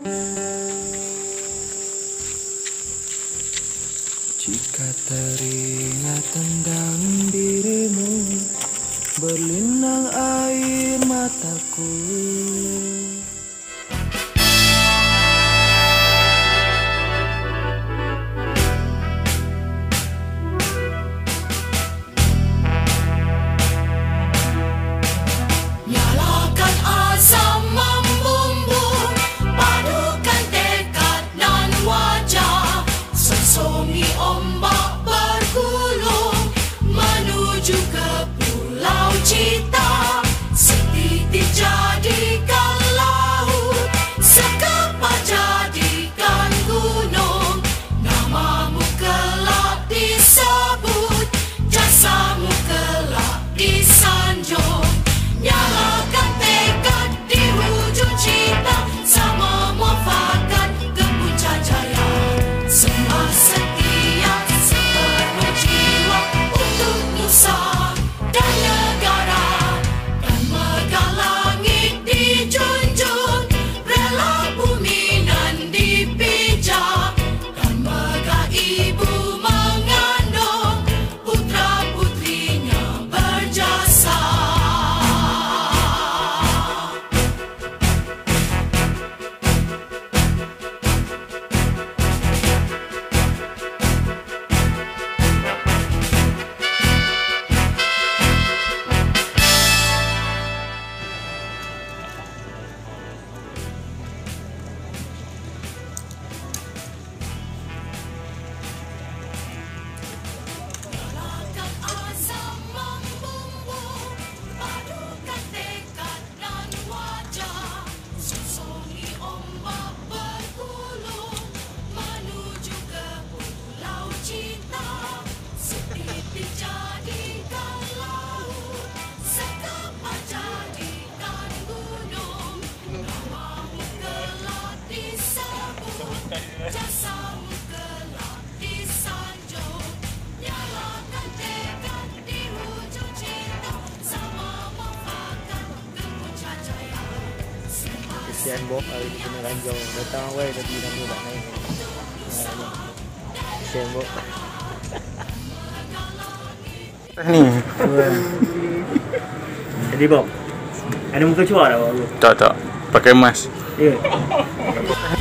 Jika teringat tentang dirimu, berlinang air mataku. Nyalakan asam membumbung, padukan tekad dan wajah, sosongi ombak bergulung menuju ke pulau cita. Setitik jadikan laut, sekepal jadikan gunung. Namamu kelak disebut, jasamu kelak disanjung. Nyalakan tekad di hujung cita, sama muafakat ke puncak jaya. Sembah setia sepenuh jiwa untuk nusa dan negara, dan megah langit dijunjung, rela bumi nan dipijak, dan megah ibu mengandung putra putrinya berjasa. Nyalakan asam membumbung, padukan tekad dan wajah, sosongi ombak bergulung menuju ke pulau cinta. Setitik jadikan laut, sekepal jadikan gunung. Namamu kelak disebut, jasamu kelak disanjung. Nyalakan tekad di hujung cinta, sama muafakat ke puncak jaya. Kesian Bob hari ni kena ranjau. Datang awal tapi nama tak naik. Kesian Bob. Ni. Jadi Bob, ada muka cuak tak Bob? Tak. Pakai mask. Ya.